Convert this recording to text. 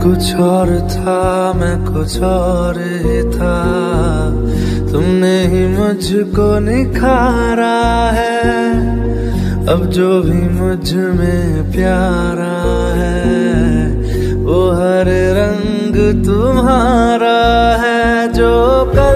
कुछ और था, मैं कुछ और ही था। तुमने ही मुझको निखारा है, अब जो भी मुझ में प्यारा है वो हर रंग तुम्हारा है। जो